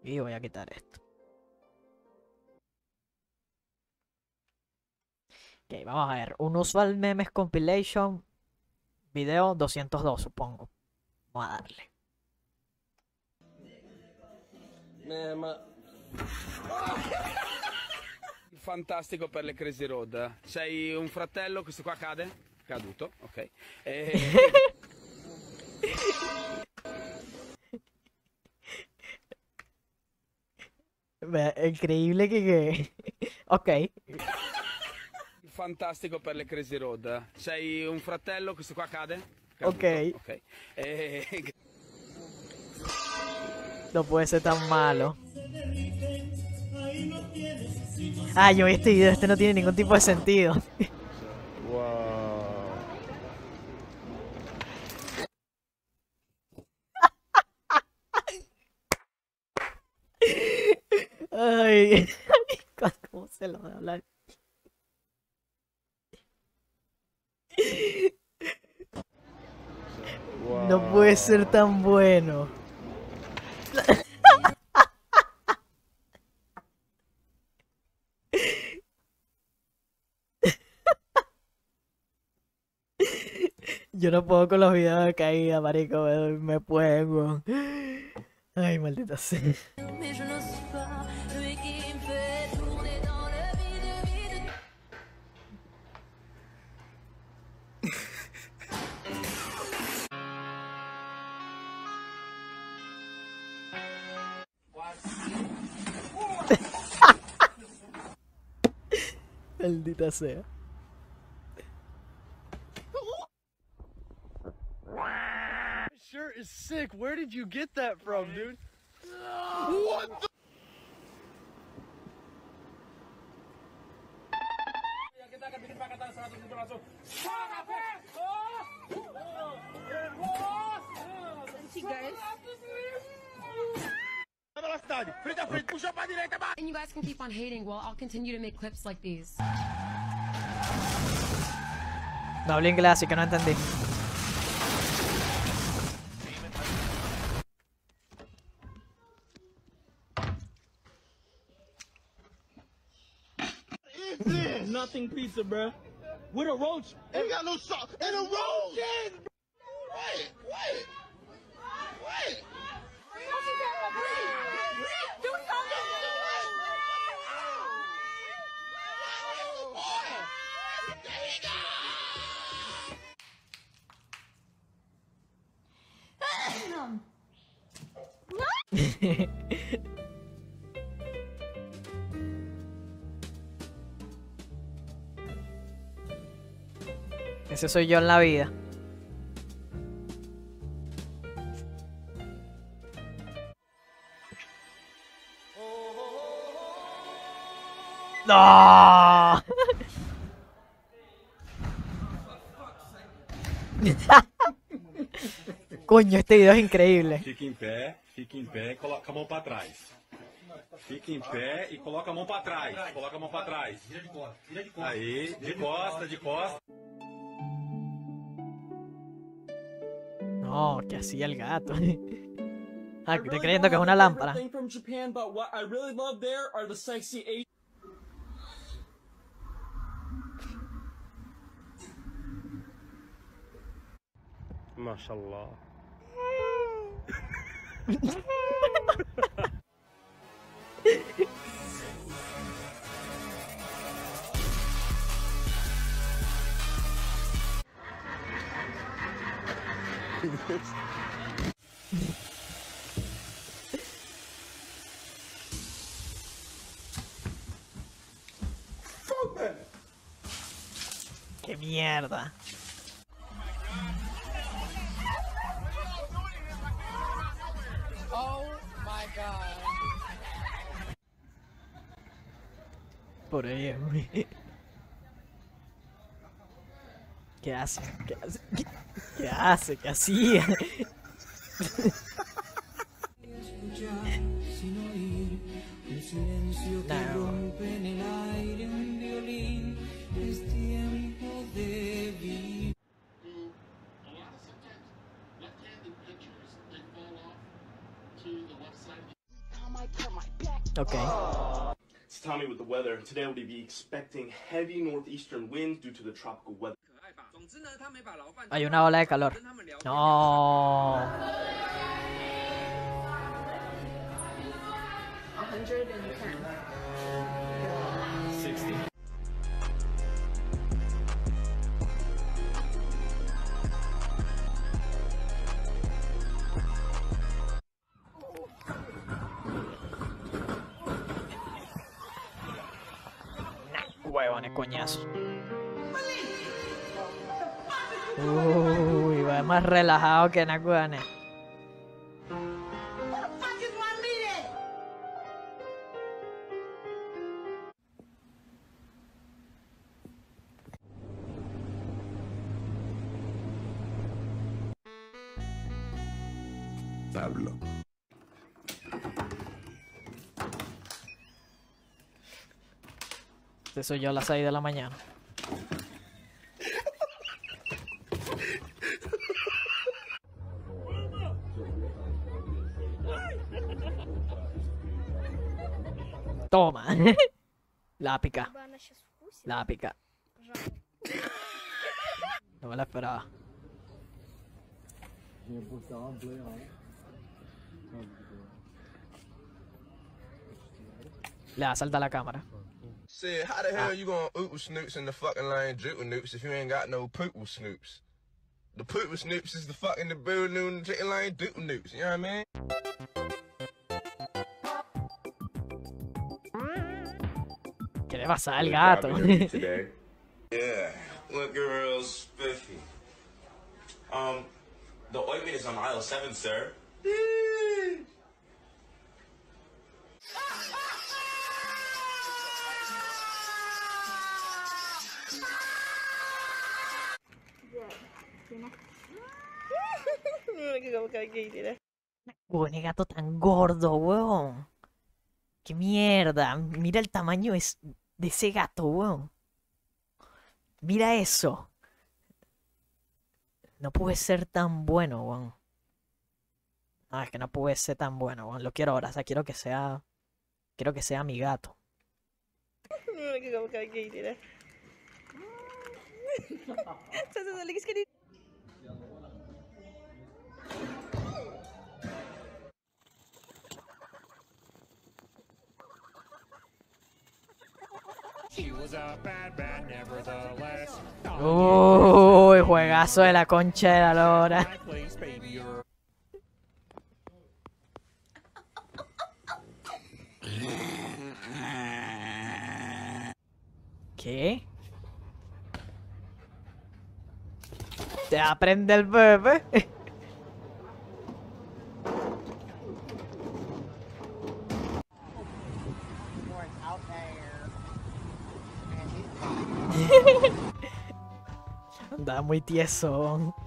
Y voy a quitar esto. Ok, vamos a ver. Un usual memes compilation. Video 202, supongo. Vamos a darle. Ma... Fantastico per le Crazy Road. Sei un fratello, questo qua cade? Caduto, ok. Beh, è incredibile che... Ok. Fantastico per le Crazy Road. Sei un fratello, questo qua cade? Caduto, Ok. ok. No puede ser tan malo. Ah, yo vi este video, este no tiene ningún tipo de sentido. Wow. Ay, ¿cómo se lo va a hablar? No puede ser tan bueno. Yo no puedo con los videos de caída, marico, me puedo. Ay, maldita sea. Maldita sea. This shirt is sick. Where did you get that from, dude? What the... And you guys can keep on hating while I'll continue to make clips like these. No hablé inglés, así que no entendí. Nothing pizza, bro. With a roach. Ain't got no sauce. And a roach. Wait. Do something! Ese soy yo en la vida. ¡No! Coño, este video es increíble. Fica em pé e coloca a mão pra trás. Fica em pé e coloca a mão pra trás. Coloca a mão pra trás. Aí, de costa. No, ¿qué hacía el gato? Ah, estoy creyendo que es una lámpara. From Japan, but what I really love there are the sexy Asian. Mashallah. ¡Qué mierda! Oh my god. Por ahí, güey. ¿Qué hace? ¿Qué hace? ¿Qué hacía? Ok. It's Tommy with the weather. Today we'll be expecting heavy northeastern winds due to the tropical weather. Hay una ola de calor. No. 60. Huevones, coñazo. Uy, va más relajado que Nakuane. Pablo. Este soy yo a las 6 de la mañana. Toma. La pica. La pica. No me la esperaba. Le da salta a la cámara. Said, how the hell you gonna oopal snoops in the fucking lane dripple noops if you ain't got no poople snoops? The poople snoops is the fucking the boo noon chicken lane doopal noops, you know what I mean? ¿Qué le pasa al gato? Today. Yeah, look real spiffy. The ointment is on aisle 7, sir. Uy, qué gato tan gordo, weón. Qué mierda. Mira el tamaño de ese gato, weón. Mira eso. No puede ser tan bueno, weón. No, es que no puede ser tan bueno, weón. Lo quiero ahora, o sea, quiero que sea mi gato. Uy, juegazo de la concha de la lora. ¿Qué? ¿Te aprende el bebé? Anda muy tieso.